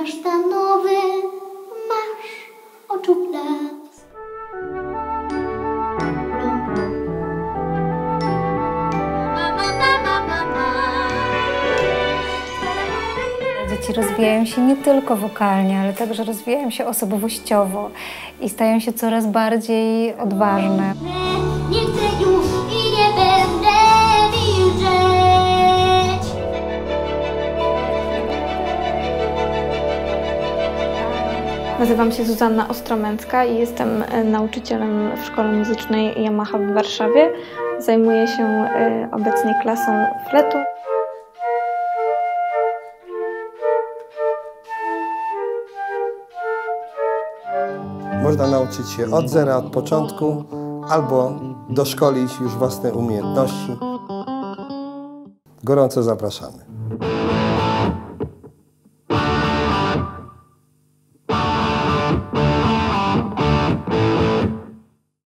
kasztanowy masz oczu blask. Dzieci rozwijają się nie tylko wokalnie, ale także rozwijają się osobowościowo i stają się coraz bardziej odważne. Nie chcę już i nie będę milczeć. Nazywam się Zuzanna Ostromęcka i jestem nauczycielem w Szkole Muzycznej Yamaha w Warszawie. Zajmuję się obecnie klasą fletu. Można nauczyć się od zera, od początku, albo doszkolić już własne umiejętności. Gorąco zapraszamy.